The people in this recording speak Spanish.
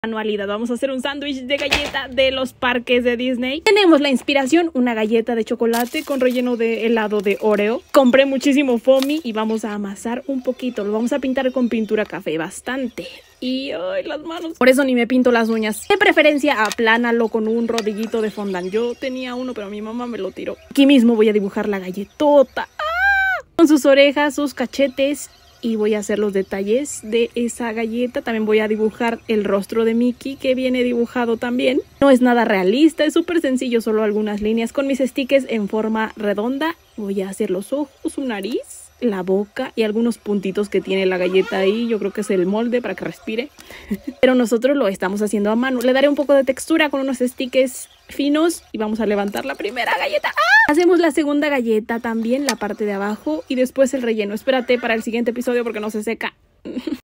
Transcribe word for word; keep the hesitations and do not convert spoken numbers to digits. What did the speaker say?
Manualidad, vamos a hacer un sándwich de galleta de los parques de Disney. Tenemos la inspiración, una galleta de chocolate con relleno de helado de Oreo. Compré muchísimo foamy y vamos a amasar un poquito. Lo vamos a pintar con pintura café, bastante. Y ay, las manos. Por eso ni me pinto las uñas. De preferencia, aplánalo con un rodillito de fondant. Yo tenía uno, pero mi mamá me lo tiró. Aquí mismo voy a dibujar la galletota. ¡Ah! Con sus orejas, sus cachetes. Y voy a hacer los detalles de esa galleta. También voy a dibujar el rostro de Mickey, que viene dibujado también. No es nada realista, es súper sencillo, solo algunas líneas con mis stickers en forma redonda. Voy a hacer los ojos, su nariz, la boca y algunos puntitos que tiene la galleta ahí. Yo creo que es el molde para que respire. Pero nosotros lo estamos haciendo a mano. Le daré un poco de textura con unos stickers finos y vamos a levantar la primera galleta. ¡Ah! Hacemos la segunda galleta también, la parte de abajo y después el relleno. Espérate para el siguiente episodio porque no se seca.